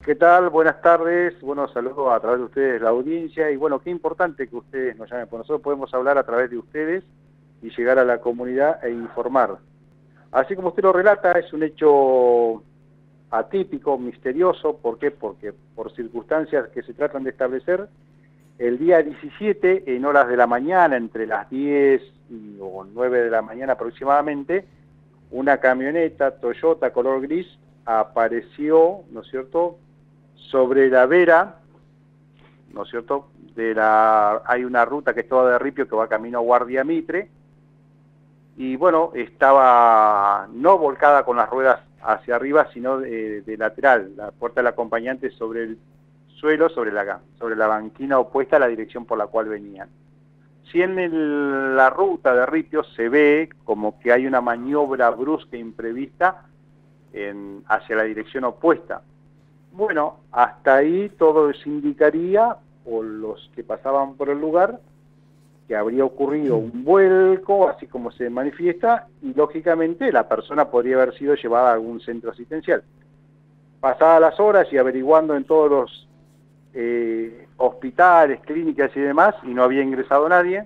¿Qué tal? Buenas tardes. Bueno, saludo a través de ustedes la audiencia y bueno, qué importante que ustedes nos llamen, porque nosotros podemos hablar a través de ustedes y llegar a la comunidad e informar. Así como usted lo relata, es un hecho atípico, misterioso. ¿Por qué? Porque por circunstancias que se tratan de establecer, el día 17, en horas de la mañana, entre las 10 o 9 de la mañana aproximadamente, una camioneta Toyota color gris apareció, ¿no es cierto?, sobre la vera, ¿no es cierto?, hay una ruta que es toda de ripio que va camino a Guardia Mitre, y bueno, estaba no volcada con las ruedas hacia arriba, sino de lateral, la puerta del acompañante sobre el suelo, sobre la banquina opuesta a la dirección por la cual venían. Si en la ruta de ripio se ve como que hay una maniobra brusca e imprevista hacia la dirección opuesta. Bueno, hasta ahí todo se indicaría, o los que pasaban por el lugar, que habría ocurrido un vuelco, así como se manifiesta, y lógicamente la persona podría haber sido llevada a algún centro asistencial. Pasadas las horas y averiguando en todos los hospitales, clínicas y demás, y no había ingresado nadie,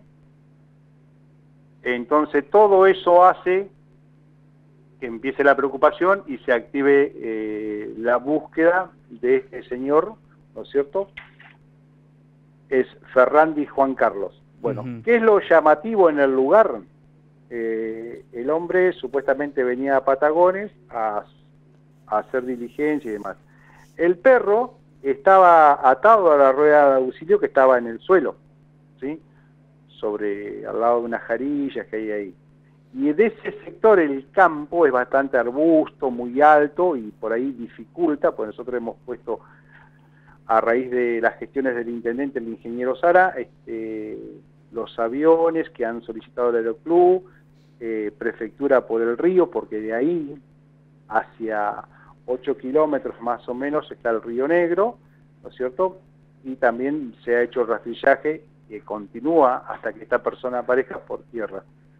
entonces todo eso hace que empiece la preocupación y se active la búsqueda de este señor, ¿no es cierto? Es Ferrandi Juan Carlos. Bueno, ¿qué es lo llamativo en el lugar? El hombre supuestamente venía a Patagones a hacer diligencia y demás. El perro estaba atado a la rueda de auxilio que estaba en el suelo, ¿sí?, al lado de unas jarillas que hay ahí. Y de ese sector el campo es bastante arbusto, muy alto, y por ahí dificulta, pues nosotros hemos puesto, a raíz de las gestiones del intendente, el ingeniero Sara, los aviones que han solicitado el Aeroclub, Prefectura por el río, porque de ahí hacia 8 kilómetros más o menos está el Río Negro, ¿no es cierto? Y también se ha hecho el rastrillaje que continúa hasta que esta persona aparezca por tierra.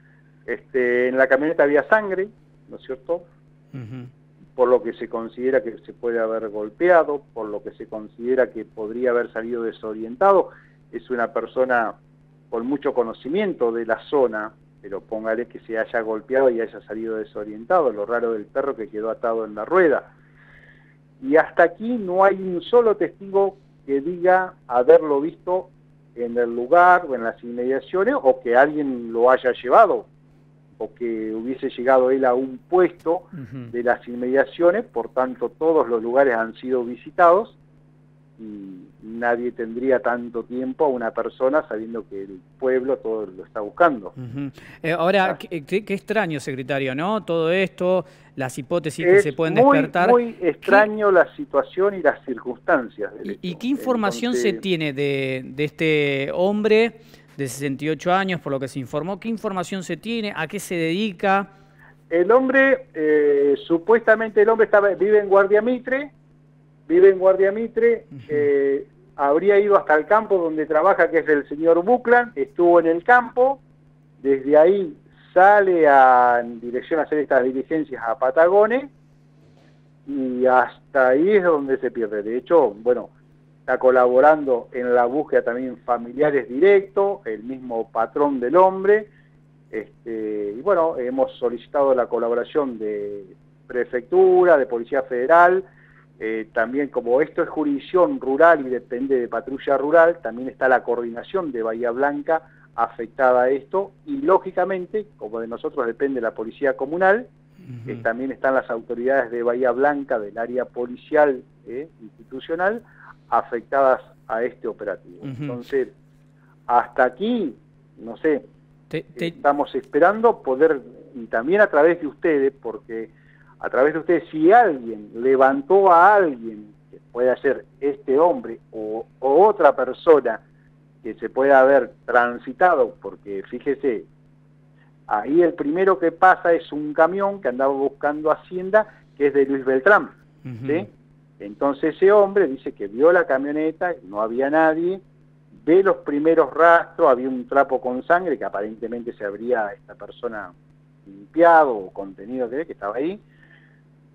En la camioneta había sangre, ¿no es cierto?, por lo que se considera que se puede haber golpeado, por lo que se considera que podría haber salido desorientado. Es una persona con mucho conocimiento de la zona, pero póngale que se haya golpeado y haya salido desorientado, lo raro del perro que quedó atado en la rueda. Y hasta aquí no hay un solo testigo que diga haberlo visto en el lugar o en las inmediaciones, o que alguien lo haya llevado, o que hubiese llegado él a un puesto de las inmediaciones. Por tanto, todos los lugares han sido visitados y nadie tendría tanto tiempo a una persona sabiendo que el pueblo todo lo está buscando. Ahora, qué extraño, secretario, ¿no? Todo esto, las hipótesis que se pueden despertar. Es muy extraño la situación y las circunstancias del hecho. ¿Y qué información se tiene de este hombre de 68 años, por lo que se informó? ¿Qué información se tiene? ¿A qué se dedica? El hombre, supuestamente el hombre vive en Guardia Mitre, habría ido hasta el campo donde trabaja, que es el señor Buclan, estuvo en el campo, desde ahí sale en dirección a hacer estas diligencias a Patagones, y hasta ahí es donde se pierde. De hecho, bueno, está colaborando en la búsqueda también familiares directos, el mismo patrón del hombre, y bueno, hemos solicitado la colaboración de Prefectura, de Policía Federal, también como esto es jurisdicción rural y depende de patrulla rural, también está la coordinación de Bahía Blanca afectada a esto, y lógicamente, como de nosotros depende la Policía Comunal, también están las autoridades de Bahía Blanca, del área policial institucional, afectadas a este operativo. Entonces, hasta aquí, no sé, estamos esperando poder, y también a través de ustedes, porque a través de ustedes, si alguien levantó a alguien, que pueda ser este hombre o otra persona que se pueda haber transitado, porque fíjese, ahí el primero que pasa es un camión que andaba buscando Hacienda, que es de Luis Beltrán, ¿sí? Entonces ese hombre dice que vio la camioneta, no había nadie, ve los primeros rastros, había un trapo con sangre que aparentemente se habría esta persona limpiado o contenido que estaba ahí,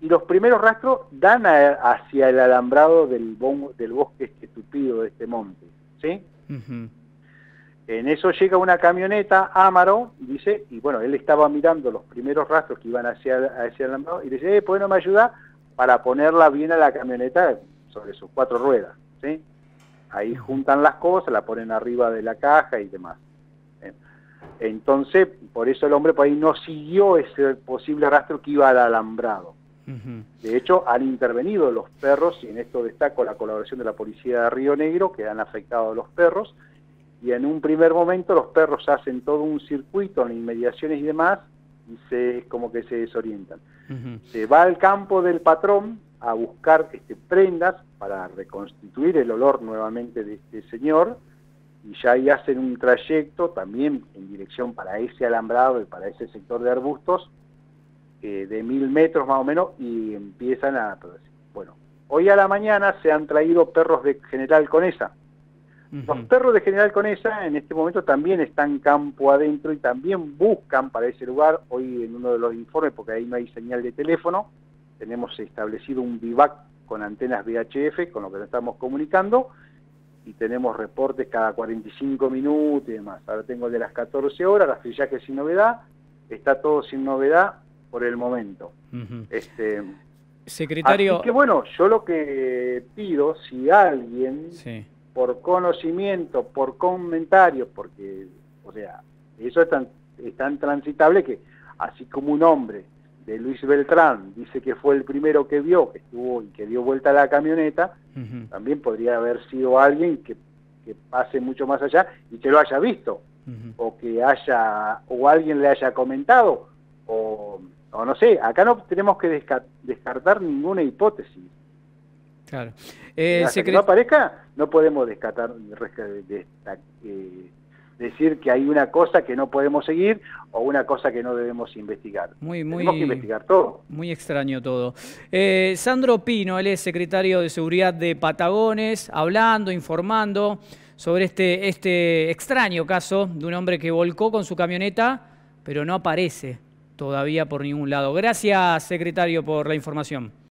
y los primeros rastros dan hacia el alambrado del bosque este tupido de este monte, ¿sí? En eso llega una camioneta, Amaro, dice, y bueno, él estaba mirando los primeros rastros que iban hacia el alambrado, y le dice, ¿por qué no me ayuda para ponerla bien a la camioneta sobre sus 4 ruedas, ¿sí? Ahí juntan las cosas, la ponen arriba de la caja y demás. Entonces, por eso el hombre por ahí no siguió ese posible rastro que iba al alambrado. De hecho, han intervenido los perros, y en esto destaco la colaboración de la policía de Río Negro, que han afectado a los perros, y en un primer momento los perros hacen todo un circuito en inmediaciones y demás, y como que se desorientan. Se va al campo del patrón a buscar prendas para reconstituir el olor nuevamente de este señor, y ya ahí hacen un trayecto también en dirección para ese alambrado y para ese sector de arbustos, de 1000 metros más o menos, y empiezan a... Bueno, hoy a la mañana se han traído perros de General Conesa. Los perros de General Conesa en este momento también están campo adentro y también buscan para ese lugar. Hoy en uno de los informes, porque ahí no hay señal de teléfono, tenemos establecido un vivac con antenas VHF, con lo que nos estamos comunicando, y tenemos reportes cada 45 minutos y demás. Ahora tengo el de las 14 horas, las fichajes sin novedad, está todo sin novedad por el momento. Secretario... Así que bueno, yo lo que pido, si alguien, por conocimiento, por comentario, porque, o sea, eso es tan transitable que, así como un hombre de Luis Beltrán dice que fue el primero que vio, que estuvo y que dio vuelta a la camioneta, también podría haber sido alguien que pase mucho más allá y que lo haya visto, o alguien le haya comentado, o no sé, acá no tenemos que descartar ninguna hipótesis. Claro. Hasta que no aparezca, no podemos decir que hay una cosa que no podemos seguir o una cosa que no debemos investigar. Tenemos que investigar todo. Muy extraño todo. Sandro Pino, él es secretario de Seguridad de Patagones, hablando, informando sobre este extraño caso de un hombre que volcó con su camioneta, pero no aparece todavía por ningún lado. Gracias, secretario, por la información.